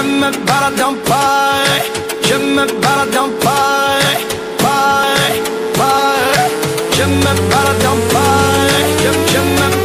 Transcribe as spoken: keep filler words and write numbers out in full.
me balade en paille, je me balade en paille, paille, paille. Je me balade en paille, je, je me